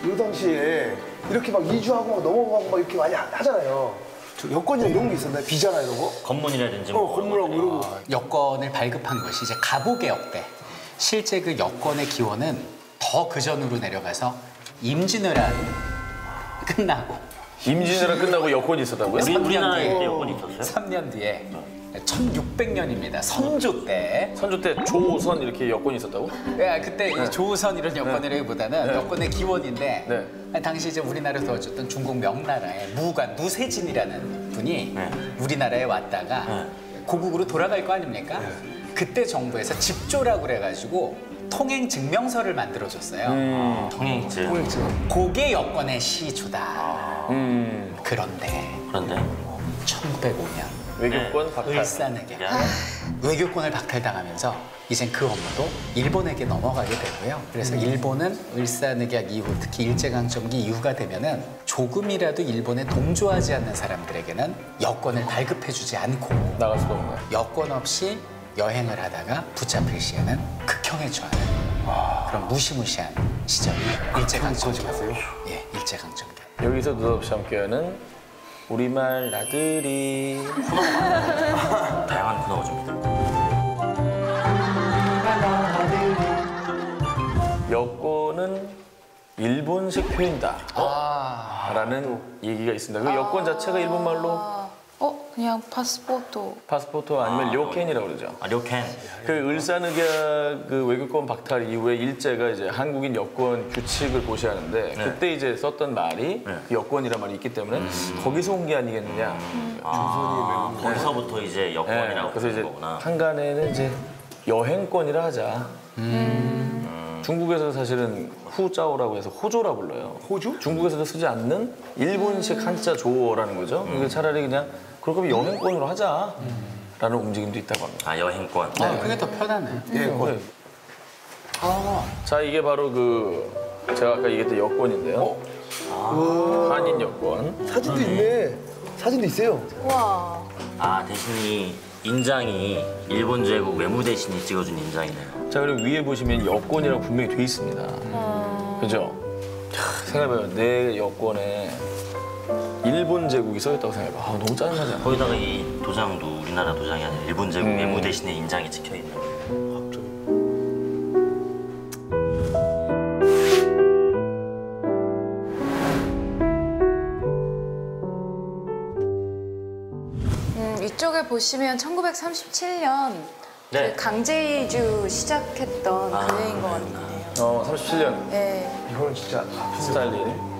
요 당시에 이렇게 막 이주하고 막 넘어가고 막 이렇게 많이 하잖아요. 저 여권이나 이런 게 있었나요? 비자나 이런 거? 건문이라든지 건물하고 이런 거. 여권을 발급한 것이 이제 가보개혁 때 실제 그 여권의 기원은 더 그전으로 내려가서 임진왜란 끝나고 임진왜란 끝나고 여권이 있었다고요? 우리나라에 그때 여권이 있었어요? 3년 뒤에 1600년입니다. 선조 때. 선조 때 조선 이렇게 여권이 있었다고? 예, 그때 이 조선 이런 여권이라기보다는 여권의 기원인데 당시 이제 우리나라에 도와줬던 중국 명나라의 무관 무세진이라는 분이 우리나라에 왔다가 고국으로 돌아갈 거 아닙니까? 그때 정부에서 집조라고 그래가지고 통행 증명서를 만들어줬어요. 통행증. 그게 여권의 시초다. 그런데 1905년 외교권 박탈. 을사늑약. 외교권을 박탈당하면서 이젠 그 업무도 일본에게 넘어가게 되고요. 그래서 일본은 을사늑약 이후 특히 일제강점기 이후가 되면은 조금이라도 일본에 동조하지 않는 사람들에게는 여권을 발급해주지 않고 나갈 수가 없네. 여권 없이 여행을 하다가 붙잡힐 시에는 극형에 처하는 그런 무시무시한 시절이 일제강점기였어요. 예, 일제강점기. 여기서 느닷없이 함께하는 우리말 나들이. 다양한 코너가 좀 있다. 여권은 일본식 표현이다. 라는 얘기가 있습니다. 그 여권 자체가 일본말로 그냥 파스포르트. 파스포트 아니면 료켄이라고 그러죠. 료켄. 그 을사늑약 그 외교권 박탈 이후에 일제가 이제 한국인 여권 규칙을 고시하는데 그때 이제 썼던 말이 그 여권이란 말이 있기 때문에 거기서 온 게 아니겠느냐. 거기서부터 이제 여권이라고 그래서 이제 부르는 거구나. 한간에는 이제 여행권이라 하자. 중국에서 사실은 후자오라고 해서 호조라 불러요. 호조? 중국에서도 쓰지 않는 일본식 한자 조어라는 거죠. 그러니까 차라리 그냥 그럴 거면 여행권으로 하자. 라는 움직임도 있다고 합니다. 여행권. 그게 더 편하네. 여행권. 자, 이게 바로 그 제가 아까 얘기했던 여권인데요. 한인 여권. 사진도 있네. 사진도 있어요. 와. 대신 이 인장이 일본 제국 외무대신이 찍어준 인장이네요. 자, 그리고 위에 보시면 여권이라고 분명히 돼 있습니다. 그죠? 생각해봐요. 내 여권에 일본 제국이 써있다고 생각해봐. 너무 짜증나지 않아? 거기다가 이 도장도 우리나라 도장이 아니라 일본 제국 외무대신의 인장이 찍혀있는. 이쪽에 보시면 1937년 네. 그 강제 이주 시작했던 그 해인 것 같네요. 37년. 네. 이거는 진짜 스탈린.